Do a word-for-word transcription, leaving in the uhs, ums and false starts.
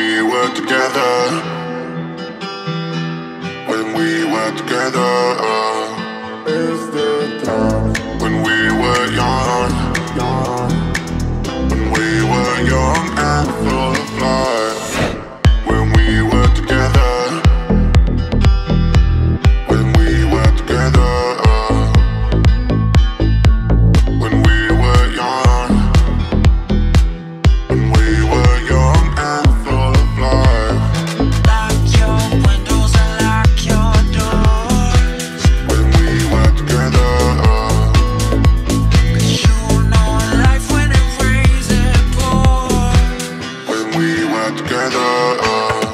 we were together, when we were together, is the time when we were young, young, when we were young and full of life, when we were together, when we were together, when we were young, when we were young and full of life. Lock your windows and lock your doors. When we were together, But you know life when it rains it pours. when we were together.